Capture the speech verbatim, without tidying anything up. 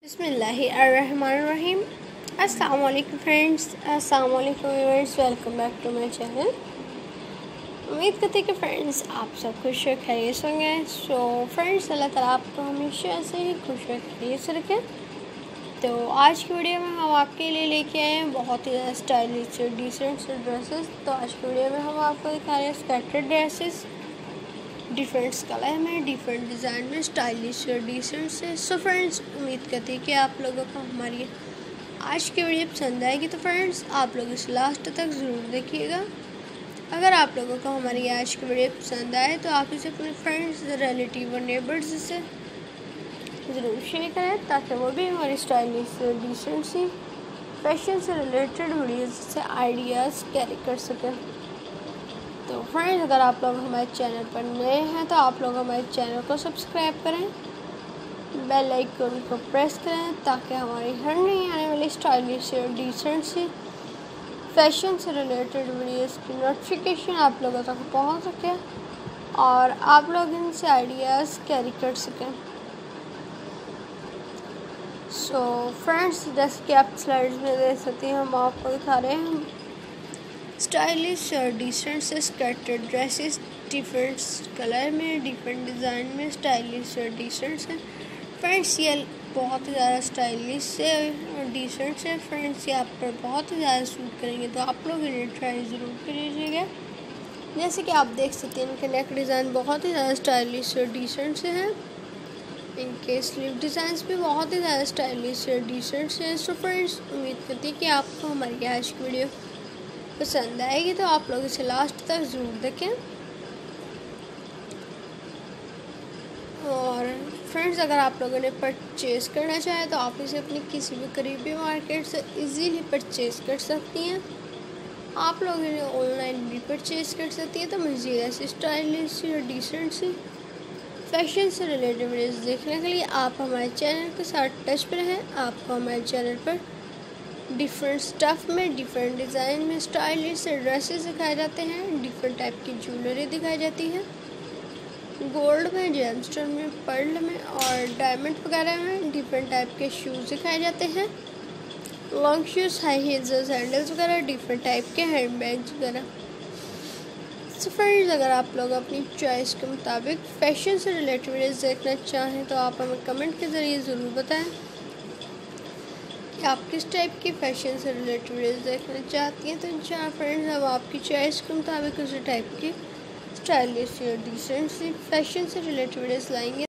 बिस्मिल्लाहिर्रहमानिर्रहीम। अस्सलाम वालेकुम फ्रेंड्स, अस्सलाम वालेकुम viewers, welcome back to my channel. उम्मीद करती कि फ्रेंड्स आप सब खुश और खैरियत होंगे। सो फ्रेंड्स, अल्लाह ताला आपको हमेशा ऐसे ही खुश और खैरियत से रखें। तो आज की वीडियो में हम आपके लिए लेके आए हैं बहुत ही ज़्यादा स्टाइलिश और डिसेंट से ड्रेसेस। तो आज की वीडियो में हम आपको दिखा रहे हैं स्कर्टेड ड्रेसेस, डिफरेंट कलर में, डिफरेंट डिज़ाइन में, स्टाइलिश और डिसेंट से। सो फ्रेंड्स, उम्मीद करती है कि आप लोगों को हमारी आज की वीडियो पसंद आएगी। तो फ्रेंड्स, आप लोग इसे लास्ट तक ज़रूर देखिएगा। अगर आप लोगों को हमारी आज की वीडियो पसंद आए तो आप इसे अपने फ्रेंड्स, रिलेटिव और नेबर्स से ज़रूर शेयर करें ताकि वो भी हमारी स्टाइलिश और डिसेंट सी फैशन से रिलेटेड वीडियोज़ से आइडियाज़ कैरी कर सकें। तो फ्रेंड्स, अगर आप लोग हमारे चैनल पर नए हैं तो आप लोग हमारे चैनल को सब्सक्राइब करें, बेल आइकन को प्रेस करें ताकि हमारी हर नई आने वाली स्टाइलिश और डिसेंट सी फैशन से रिलेटेड वीडियोस की नोटिफिकेशन आप लोगों तक पहुंच सके और आप लोग इनसे आइडियाज़ कैरी कर सकें। सो फ्रेंड्स, जैसे कि आप स्लाइड्स में देख सकते हैं, हम आपको दिखा रहे हैं स्टाइलिश और डिसेंट से स्कर्टेड ड्रेसेस, डिफरेंट कलर में, डिफरेंट डिज़ाइन में, स्टाइलिश और डिसेंट से। फ्रेंड्स, ये बहुत ही ज़्यादा स्टाइलिश से और डिसेंट से फ्रेंड्स, ये आप पर बहुत ही ज़्यादा सूट करेंगे। तो आप लोग इन्हें ट्राई ज़रूर करिएगा। जैसे कि आप देख सकते हैं, इनके नेक डिज़ाइन बहुत ही ज़्यादा स्टाइलिश और डिसेंट से हैं। इनके स्लीव डिज़ाइंस भी बहुत ही ज़्यादा स्टाइलिश और डिसेंट से हैं। सो फ्रेंड्स, उम्मीद करती है कि आपको हमारी आज की वीडियो पसंद आएगी। तो आप लोग इसे लास्ट तक ज़रूर देखें। और फ्रेंड्स, अगर आप लोगों ने परचेज़ करना चाहे तो आप इसे अपनी किसी भी करीबी मार्केट से इजीली परचेज़ कर सकती हैं। आप लोग इन्हें ऑनलाइन भी परचेज़ कर सकती हैं। तो मज़ीद ऐसी स्टाइलिश और डिसेंट सी फैशन से रिलेटेड वीडियोस देखने के लिए आप हमारे चैनल के साथ टच पर रहें। आपको हमारे चैनल पर डिफरेंट स्टफ़ में, डिफरेंट डिज़ाइन में स्टाइलिश ड्रेसेस दिखाए जाते हैं, डिफरेंट टाइप की ज्वेलरी दिखाई जाती है, गोल्ड में, जेमस्टोन में, पर्ल में और डायमंड वगैरह में। डिफरेंट टाइप के शूज़ दिखाए जाते हैं, long shoes, high heels, sandals वगैरह, डिफरेंट टाइप के हैंड बैग्स वगैरह। सो फ्रेंड्स, अगर आप लोग अपनी चॉइस के मुताबिक फैशन से रिलेटेड वीडियोस देखना चाहें तो आप हमें कमेंट के ज़रिए ज़रूर बताएं कि आप किस टाइप की फ़ैशन से रिलेटेड वीडियोस देखना चाहती हैं। तो इंशाल्लाह फ्रेंड्स, हम आपकी चॉइस के मुताबिक उसी टाइप की स्टाइलिश और डिसेंट सी फैशन से रिलेटेड वीडियोस लाएंगे।